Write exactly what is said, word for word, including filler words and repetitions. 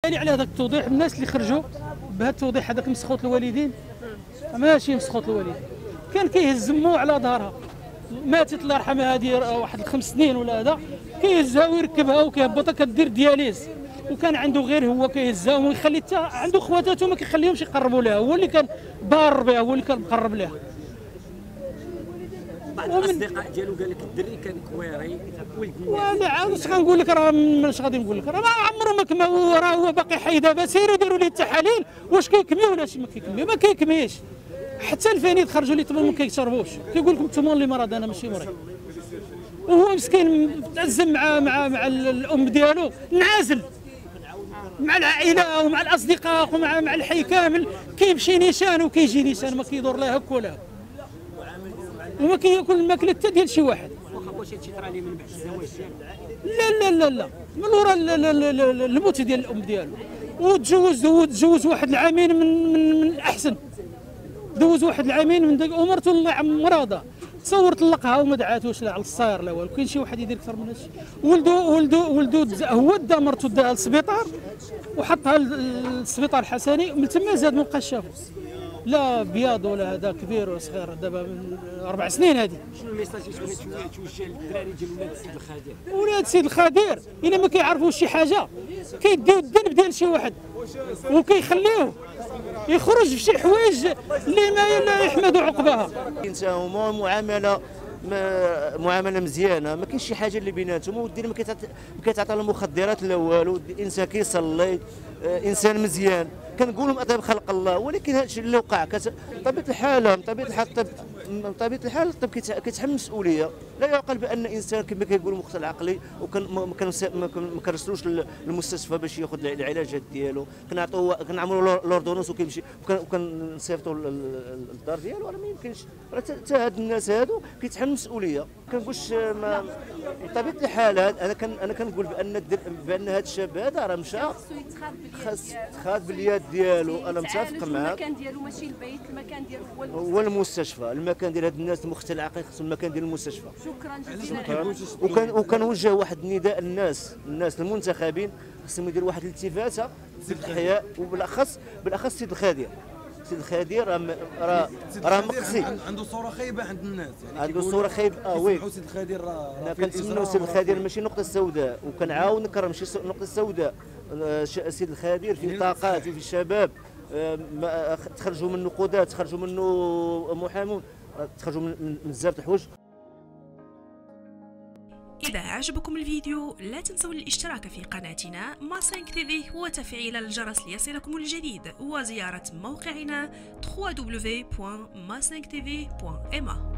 على هذاك التوضيح الناس اللي خرجوا بهذا التوضيح هذاك مسخوط الوالدين ماشي مسخوط الوالدين، كان كيهز مو على ظهرها ماتت الله يرحمها هذه واحد الخمس سنين ولا هذا، كيهزها ويركبها وكيهبطها كدير دياليز، وكان عنده غير هو كيهزها ويخلي حتى عنده خواتاته ما كيخليهمش يقربوا لها، هو اللي كان بار بها هو اللي كان مقرب لها. بعض الاصدقاء ديالو قال لك الدري كان كويري ولد الناس. وانا عاوز غنقول لك راه اش غادي نقول لك راه ما عمره ما كما هو، راه هو باقي حي دابا، سيروا ديروا ليه التحاليل واش كيكمي ولا ما كيكمي، ما كيكميش. حتى الفانيد خرجوا لي طبعا ما كيشربوش، كيقول لكم انتم اللي مرض انا ماشي مريض. وهو مسكين متعزم مع مع مع الام ديالو، انعزل مع العائله ومع الاصدقاء ومع مع الحي كامل، كيمشي نيشان وكيجي نيشان، ما كيدور لا هك ولا هك، وما كياكل الماكله حتى ديال شي واحد. واخا واش هادشي طرا ليه من بعد الزواج ديالو؟ لا لا لا لا من وراء الموت ديال الام ديالو، وتزوج تزوج واحد العامين من من من الاحسن، دوز واحد العامين من داك ومرته الله يعم مرضى، تصور طلقها وما دعاتوش لا على الصاير لا والو، كاين شي واحد يدير اكثر من هادشي. ولدو ولدو ولدو هو دا مرته داها للسبيطار وحطها للسبيطار الحسني، من تما زاد ما بقاش شافو لا بياض ولا هذا كبير ولا صغير، دابا من اربع سنين هذه. شنو الميساج اللي تبغي توجه للدراري ديال ولاد السيد الخدير؟ ولاد السيد الخدير الا ما كيعرفوش شي حاجه كيديو الذنب ديال شي واحد وكيخليوه يخرج في شي حوايج اللي ما لا يحمدوا عقبها. هما معامله معامله مزيانه، ما كاينش شي حاجه اللي بيناتهم، والدين ما كيتعطى له مخدرات لا والو، الانسان كيصلي انسان مزيان، كنقولوا اطيب خلق الله، ولكن هذا الشيء اللي وقع بطبيعه الحال بطبيعه الحال بطبيعه الحال الطب كيتحمل مسؤوليه، لا يعقل بان انسان كما كيقولوا مختل عقلي وكان ما كنرسلوش للمستشفى باش ياخذ العلاجات ديالو، كنعطوه كنعملوا لوردونونس وكيمشي وكنصيفطوا للدار ديالو، راه ما يمكنش، حتى هاد الناس هادو كيتحمل مسؤوليه. ما كنقولش بطبيعه الحال انا كان انا كنقول بان بان هذا الشاب هذا راه مشى خاص يتخاذ باليد ديالو، انا متفق معاك. المكان ديالو ماشي البيت، المكان ديالو هو هو المستشفى، المكان ديال هاد الناس المختل العقلي خصهم المكان ديال المستشفى. شكرا جزيلا. وكان وكنوجه واحد النداء للناس الناس المنتخبين، خصهم يديروا واحد الالتفاته بالاحياء، وبالاخص بالاخص السيد الخدير. السيد الخدير راه راه راه مقصي، عنده صوره خايبه عند الناس، يعني عنده صوره خايبه. اه وي السيد الخدير راه كنتمنوا السيد الخدير ماشي النقطه السوداء، وكنعاون نكرر ماشي النقطه السوداء. السيد الخدير في طاقات وفي الشباب، تخرجوا منه قضاة، تخرجوا منه محامون، تخرجوا من بزاف د الحوايج. إذا عجبكم الفيديو لا تنسوا الاشتراك في قناتنا ما خمسة تي في وتفعيل الجرس ليصلكم الجديد، وزيارة موقعنا دبليو دبليو دبليو بوان ما خمسة تي في بوان ام.